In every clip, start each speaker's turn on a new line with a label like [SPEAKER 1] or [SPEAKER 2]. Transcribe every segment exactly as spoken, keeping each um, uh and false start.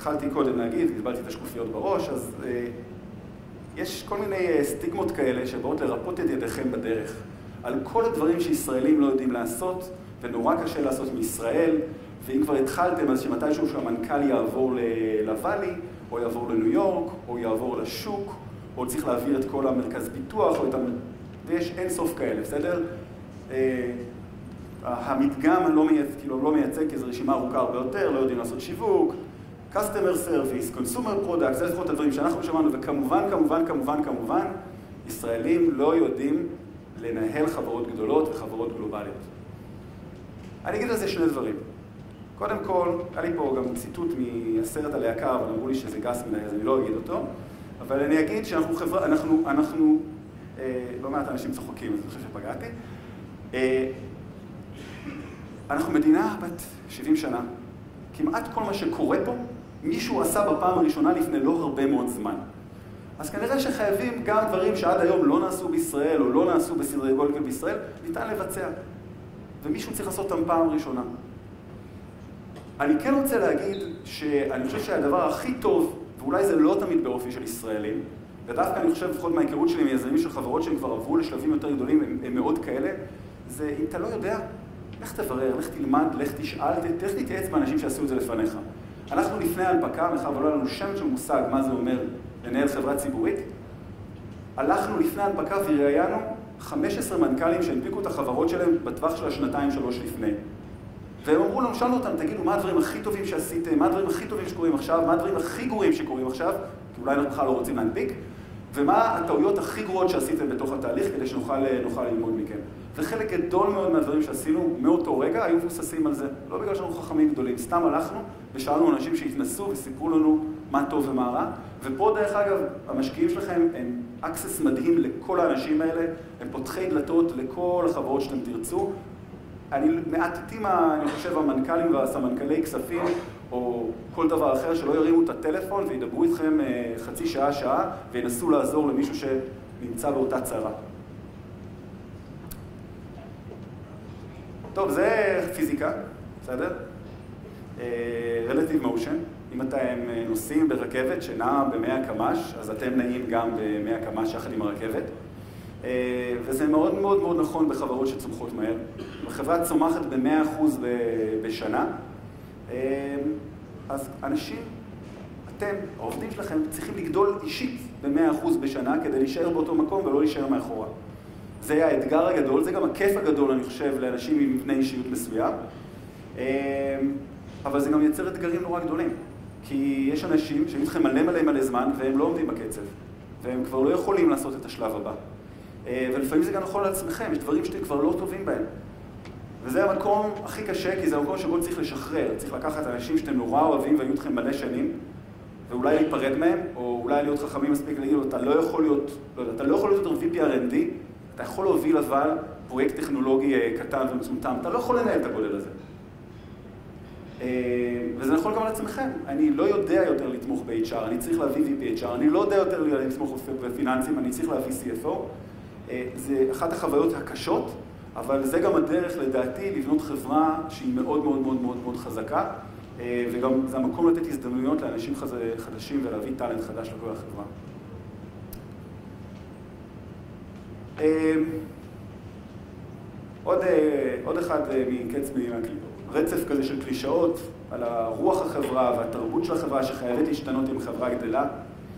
[SPEAKER 1] התחלתי קודם להגיד, קיבלתי את השקופיות בראש, אז אה, יש כל מיני סטיגמות כאלה שבאות לרפות את ידיכם בדרך. על כל הדברים שישראלים לא יודעים לעשות, ונורא קשה לעשות מישראל, ואם כבר התחלתם, אז שמתישהו שהמנכ"ל יעבור לוואלי, או יעבור לניו יורק, או יעבור לשוק, או צריך להעביר את כל המרכז פיתוח, או את המ... ויש אין סוף כאלה, בסדר? אה, המדגם לא מייצג, כאילו לא מייצג, כי זו רשימה ארוכה הרבה יותר, לא יודעים לעשות שיווק, Customer Service, Consumer Product, זה לפחות הדברים שאנחנו שמענו, וכמובן, כמובן, כמובן, כמובן, ישראלים לא יודעים לנהל חברות גדולות וחברות גלובליות. אני אגיד על זה שני דברים. קודם כל, היה לי פה גם ציטוט מהסרט על היקר, אבל אמרו לי שזה גס מדי, אז אני לא אגיד אותו, אבל אני אגיד שאנחנו חברה, אנחנו, אנחנו, אה, לא מעט אנשים צוחקים, אז אני חושב שפגעתי, אה, אנחנו מדינה בת שבעים שנה. כמעט כל מה שקורה פה, מישהו עשה בפעם הראשונה לפני לא הרבה מאוד זמן. אז כנראה שחייבים גם דברים שעד היום לא נעשו בישראל, או לא נעשו בסדרי גודל בישראל, ניתן לבצע. ומישהו צריך לעשות אותם פעם ראשונה. אני כן רוצה להגיד שאני חושב שהדבר הכי טוב, ואולי זה לא תמיד באופי של ישראלים, ודווקא אני חושב, לפחות מההיכרות שלי מיזמים של חברות שהם כבר עברו לשלבים יותר גדולים, הם, הם מאוד כאלה, זה אם אתה לא יודע, לך תברר, לך תלמד, לך תשאל, לך תתייעץ באנשים שעשו את זה לפניך. אנחנו לפני ההנפקה, מאחר ולא היה לנו שם של מושג מה זה אומר לנהל חברה ציבורית, הלכנו לפני ההנפקה וראיינו חמישה עשר מנכ"לים שהנפיקו את החברות שלהם בטווח של השנתיים שלוש לפני. והם אמרו לנו, שאלנו אותם, תגידו, מה הדברים הכי טובים שעשיתם, מה הדברים הכי טובים שקורים עכשיו, מה הדברים הכי גרועים שקורים עכשיו, כי אולי אנחנו בכלל לא רוצים להנפיק, ומה הטעויות הכי גרועות שעשיתם בתוך התהליך כדי שנוכל נוכל ללמוד מכם. וחלק גדול מאוד מהדברים שעשינו מאותו רגע היו מבוססים על זה. לא בגלל שאנחנו חכמים גדולים, סתם הלכנו ושאלנו אנשים שהתנסו וסיפרו לנו מה טוב ומה רע. ופה דרך אגב, המשקיעים שלכם הם אקסס מדהים לכל האנשים האלה, הם פותחי דלתות לכל החברות שאתם תרצו. אני מעטים, אני חושב, המנכ"לים והסמנכ"לי כספים, או כל דבר אחר שלא ירימו את הטלפון וידברו איתכם חצי שעה, שעה, וינסו לעזור למישהו שנמצא באותה צרה. טוב, זה פיזיקה, בסדר? Relative Motion. אם אתם נוסעים ברכבת שנעה ב-מאה קמ"ש, אז אתם נעים גם ב-מאה קמ"ש יחד עם הרכבת. וזה מאוד מאוד מאוד נכון בחברות שצומחות מהר. החברה צומחת ב-מאה אחוז בשנה. אז אנשים, אתם, העובדים שלכם, צריכים לגדול אישית ב-מאה אחוז בשנה כדי להישאר באותו מקום ולא להישאר מאחורה. זה האתגר הגדול, זה גם הכיף הגדול, אני חושב, לאנשים עם מבנה אישיות מסוים. אבל זה גם יוצר אתגרים נורא גדולים. כי יש אנשים שהיו צריכים מלא מלא מלא זמן והם לא עומדים בקצב. והם כבר לא יכולים לעשות את השלב הבא. ולפעמים זה גם נכון לעצמכם, יש דברים שאתם כבר לא טובים בהם. וזה המקום הכי קשה, כי זה המקום שבו צריך לשחרר. צריך לקחת אנשים שאתם נורא אוהבים והיו אתכם מלא שנים, ואולי להיפרד מהם, או אולי להיות חכמים מספיק להגיד, אתה לא יכול להיות, לא יודע, אתה לא יכול להיות וי פי אר אנד די, אתה יכול להוביל אבל פרויקט טכנולוגי קטן ומצומצם, אתה לא יכול לנהל את הגודל הזה. וזה נכון גם על עצמכם. אני לא יודע יותר לתמוך ב-אייץ' אר, אני צריך להביא וי פי אייץ' אר, אני לא יודע יותר לתמוך בפיננסים, אני צריך להביא סי אף או. זה אחת החוויות הקשות, אבל זה גם הדרך לדעתי לבנות חברה שהיא מאוד מאוד מאוד מאוד מאוד חזקה, וגם זה המקום לתת הזדמנויות לאנשים חדשים ולהביא טלנט חדש לכל החברה. עוד, עוד אחד מקץ רצף כזה של קלישאות על הרוח החברה והתרבות של החברה שחייבת להשתנות עם חברה גדלה.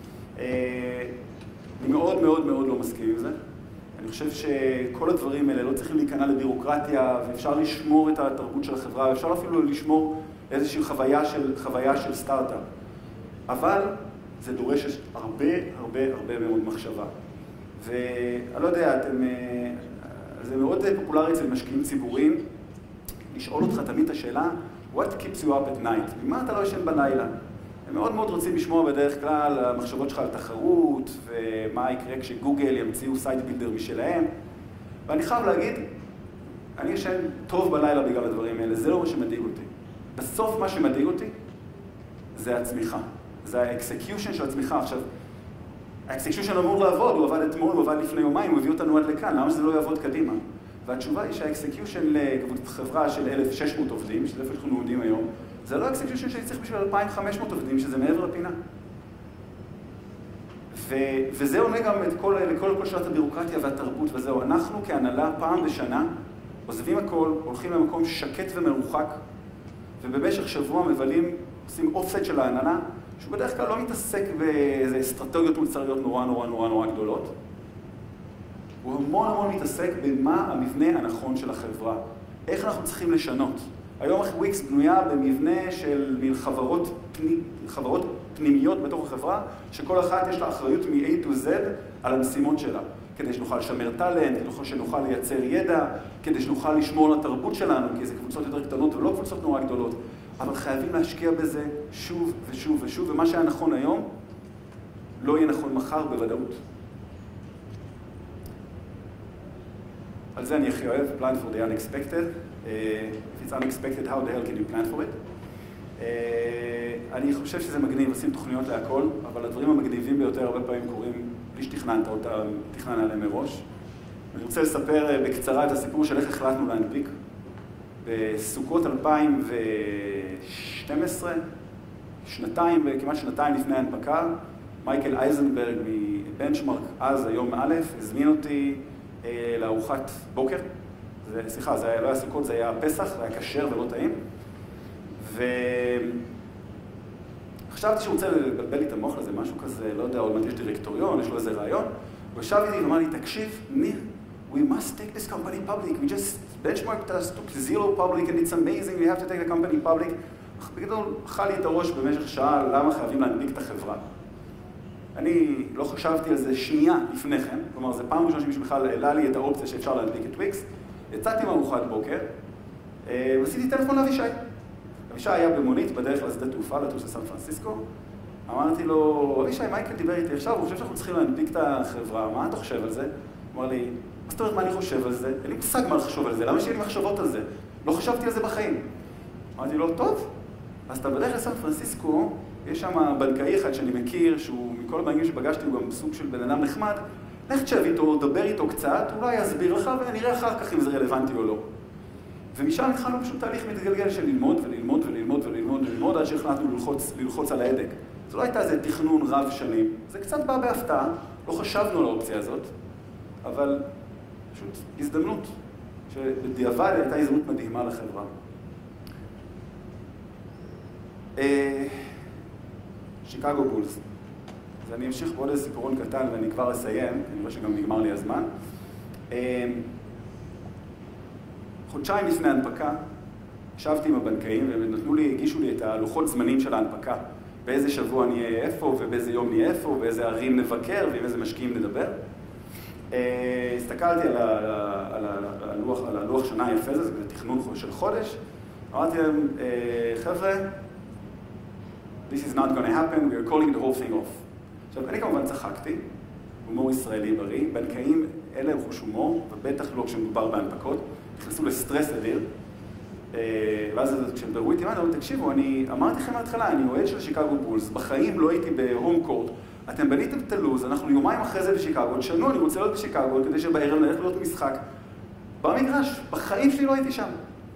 [SPEAKER 1] אני מאוד מאוד מאוד לא מסכים עם זה. אני חושב שכל הדברים האלה לא צריכים להיכנע לבירוקרטיה, ואפשר לשמור את התרבות של החברה, ואפשר אפילו לשמור איזושהי חוויה של, חוויה של סטארט-אפ. אבל זה דורש הרבה הרבה הרבה מאוד מחשבה. ואני לא יודע, אתם, זה מאוד פופולרי אצל משקיעים ציבוריים, לשאול אותך תמיד את השאלה, what keeps you up at night? ממה אתה לא ישן בלילה? הם מאוד מאוד רוצים לשמוע בדרך כלל המחשבות שלך על תחרות, ומה יקרה כשגוגל ימציאו סייט בילדר משלהם. ואני חייב להגיד, אני ישן טוב בלילה בגלל הדברים האלה, זה לא מה שמדאיג אותי. בסוף מה שמדאיג אותי זה הצמיחה. זה האקסקיושן של הצמיחה. עכשיו, האקסקיושן אמור לעבוד, הוא עבד אתמול, הוא עבד לפני יומיים, הוא הביא אותנו עד לכאן, למה שזה לא יעבוד קדימה? והתשובה היא שהאקסקיושן לחברה של אלף ושש מאות עובדים, שזה איפה שאנחנו עובדים היום, זה לא execution שאני צריך בשביל אלפיים וחמש מאות עובדים, שזה מעבר לפינה. ו- וזה עונה גם את כל, לכל כל שאלת הבירוקרטיה והתרבות וזהו. אנחנו כהנהלה פעם בשנה עוזבים הכל, הולכים למקום שקט ומרוחק, ובמשך שבוע מבלים, עושים אופסט של ההנהלה, שהוא בדרך כלל לא מתעסק באיזה אסטרטגיות מוצריות נורא נורא נורא נורא גדולות. הוא המון המון מתעסק במה המבנה הנכון של החברה. איך אנחנו צריכים לשנות. היום וויקס בנויה במבנה של מין חברות, פני, חברות פנימיות בתוך החברה, שכל אחת יש לה אחריות מ-A to Z על המשימות שלה. כדי שנוכל לשמר טלנט, כדי שנוכל לייצר ידע, כדי שנוכל לשמור על התרבות שלנו, כי זה קבוצות יותר קטנות ולא קבוצות נורא גדולות. אבל חייבים להשקיע בזה שוב ושוב ושוב, ומה שהיה נכון היום, לא יהיה נכון מחר בוודאות. על זה אני הכי אוהב, plan for the unexpected. Uh, if it's unexpected, how the hell can you plan for it? Uh, אני חושב שזה מגניב, עושים תוכניות להכל, אבל הדברים המגניבים ביותר הרבה פעמים קורים בלי שתכננת אותם, תכנן עליהם מראש. אני רוצה לספר uh, בקצרה את הסיפור של איך החלטנו להנפיק. בסוכות אלפיים ושתים עשרה, שנתיים, כמעט שנתיים לפני ההנפקה, מייקל אייזנברג מבנצ'מרק, אז היום א', הזמין אותי אה, לארוחת בוקר. זה, סליחה, זה היה, לא היה סוכות, זה היה פסח, זה היה כשר ולא טעים. וחשבתי שהוא רוצה לבלבל לי את המוח לזה, משהו כזה, לא יודע, עוד מעט יש דירקטוריון, יש לו איזה רעיון. הוא ישב איתי ואמר לי, תקשיב, ניר, we must take this company public. We just benchmarked us, took zero public, and it's amazing. We have to take the company public. בגדול, אכל לי את הראש במשך שעה, למה חייבים להנפיק את החברה. אני לא חשבתי על זה שנייה לפני כן, כלומר, זה פעם ראשונה שמישהו בכלל העלה לי את האופציה שאפשר להנפיק את וויקס. יצאתי מארוחת בוקר, ועשיתי טלפון לאבישי. אבישי היה במונית בדרך לשדה תעופה, לטוס לסן פרנסיסקו. אמרתי לו, אבישי, מייקל דיבר איתי עכשיו, הוא חושב שאנחנו צריכים להנפיק את החברה, מה אתה חושב על זה? הוא אמר לי, מה זאת אומרת מה אני חושב על זה? אין לי מושג מה לחשוב על זה, למה שיהיה לי מחשבות על זה? לא חשבתי על זה בחיים. אמרתי לו, טוב, אז אתה בדרך לסן פרנסיסקו, יש שם בנקאי אחד שאני מכיר, שהוא מכל הבנקים שפגשתי, הוא גם סוג של בן אדם נחמד, לך תשב איתו, דבר איתו קצת, אולי יסביר לך ונראה אחר כך אם זה רלוונטי או לא. ומשם התחלנו פשוט תהליך מתגלגל של ללמוד וללמוד וללמוד וללמוד וללמוד עד שהחלטנו ללחוץ, ללחוץ על ההדק. זה לא הייתה איזה תכנון רב שנים, זה קצת בא בהפתעה, לא חשבנו על האופציה הזאת, אבל פשוט הזדמנות, שבדיעבד הייתה הזדמנות מדהימה לחברה. שיקגו בולס. אז אני אמשיך בעוד איזה סיפורון קטן ואני כבר אסיים, אני רואה שגם נגמר לי הזמן. חודשיים לפני ההנפקה, ישבתי עם הבנקאים והם נתנו לי, הגישו לי את הלוחות זמנים של ההנפקה. באיזה שבוע נהיה איפה, ובאיזה יום נהיה איפה, ובאיזה ערים נבקר, ועם איזה משקיעים נדבר. הסתכלתי על הלוח, על הלוח שנה היפה הזה, זה תכנון של חודש. אמרתי להם, חבר'ה, this is not going to happen, we are calling the whole thing off. עכשיו, אני כמובן צחקתי, הומור ישראלי בריא, בנקאים אלה הם חוש הומור, ובטח לא כשמדובר בהנפקות, נכנסו לסטרס אדיר, ואז כשהם דברו איתי, אמרתי, תקשיבו, אני אמרתי לכם מההתחלה, אני אוהד של שיקגו בולס, בחיים לא הייתי בהום קורט, אתם בניתם את הלוז, אנחנו יומיים אחרי זה בשיקגו, תשנו, אני רוצה להיות בשיקגו, כדי שבערב נלך להיות משחק. במגרש, בחיים שלי לא הייתי שם.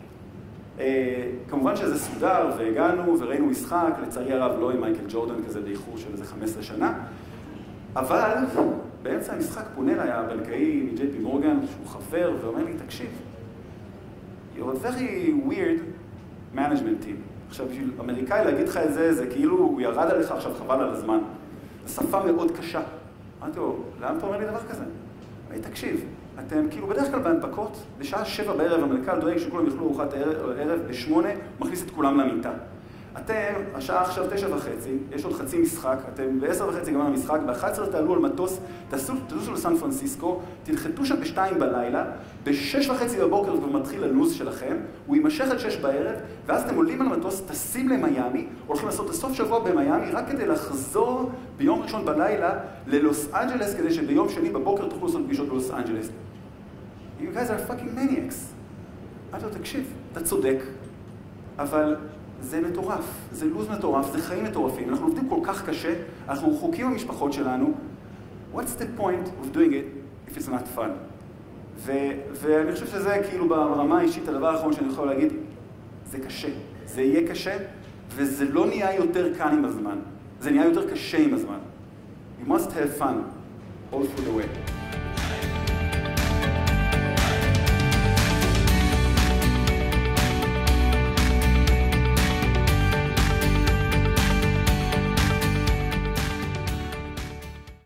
[SPEAKER 1] כמובן שזה סודר, והגענו וראינו משחק, לצערי הרב לא עם מייקל ג'ורדן כזה באיחור של איזה חמש עשרה שנה, אבל באמצע המשחק פונה אליי הבנקאי מג'יי פי מורגן, שהוא חבר, ואומר לי, תקשיב, you're a very weird management team. עכשיו, בשביל אמריקאי להגיד לך את זה, זה כאילו הוא ירד עליך עכשיו חבל על הזמן. זו שפה מאוד קשה. אמרתי לו, למה אתה אומר לי דבר כזה? אני תקשיב, אתם כאילו בדרך כלל בהנפקות, בשעה שבע בערב המנכ"ל דואג שכולם יאכלו ארוחת ערב, בשמונה מכניס את כולם למיטה. אתם, השעה עכשיו תשע וחצי, יש עוד חצי משחק, אתם בעשר וחצי גמר המשחק, באחת עשרה תעלו על מטוס, תטוסו לסן פרנסיסקו, תנחתו שם בשתיים בלילה, בשש וחצי בבוקר כבר מתחיל הלוז שלכם, הוא יימשך עד שש בערב, ואז אתם עולים על המטוס, טסים למיימי, הולכים לעשות את הסוף שבוע במיימי, רק כדי לחזור ביום ראשון בלילה ללוס אנג'לס, כדי שביום שני בבוקר תוכלו לעשות פגישות בלוס אנג'לס. You guys are fucking maniacs. אמרתי לו, תקשיב, אתה צודק, אבל זה מטורף, זה לוז מטורף, זה חיים מטורפים, אנחנו עובדים כל כך קשה, אנחנו רחוקים במשפחות שלנו. What's the point of doing it if it's not fun? ו- ואני חושב שזה כאילו ברמה האישית, הדבר האחרון שאני יכול להגיד, זה קשה, זה יהיה קשה, וזה לא נהיה יותר קל עם הזמן, זה נהיה יותר קשה עם הזמן. You must have fun all through the way.